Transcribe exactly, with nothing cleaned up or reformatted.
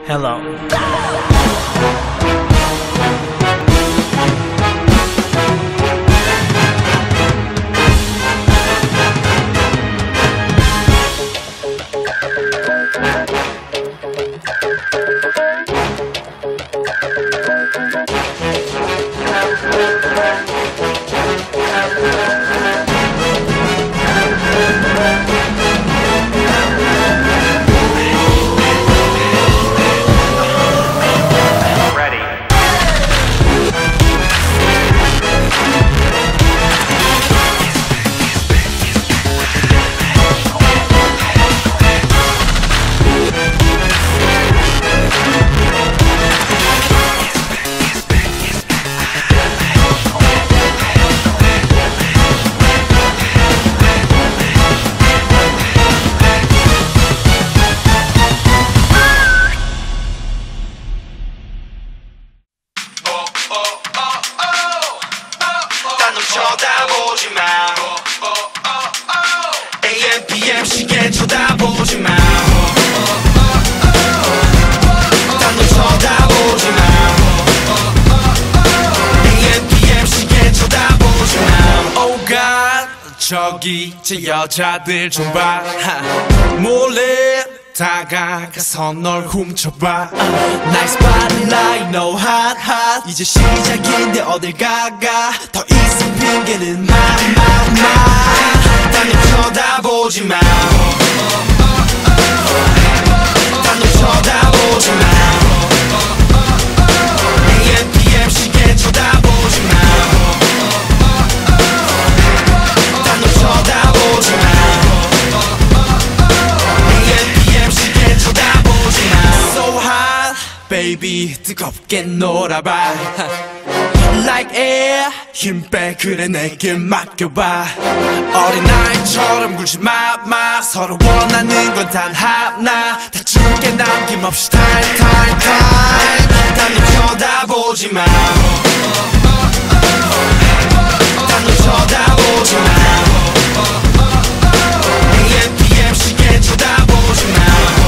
Hello. 쳐다보지 마. 에이엠 피엠 시계 쳐다보지 마. 딴 놈 쳐다보지 마. 에이엠 피엠 시계 쳐다보지 마. Oh God, 저기 제 여자들 좀 봐. 몰래 다가가서 널 훔쳐봐. Nice body like no hot hot. 이제 시작인데 어딜 가가. 더 이상 핑계는 MaMaMa. 딴 놈 쳐다보지 마. 딴 놈 쳐다보지 마. 에이엠 피엠 시계 쳐다보지 마. 딴 놈 쳐다보지 마. Baby 뜨겁게 놀아봐. Like air 힘 빼 그래 내게 맡겨봐. 어린아이처럼 굴지 마마. 서로 원하는 건 단 하나. 다 줄게 남김없이 time time time. 딴 놈 쳐다보지 마. 딴 놈 쳐다보지 마. 에이엠 피엠 시계 쳐다보지 마.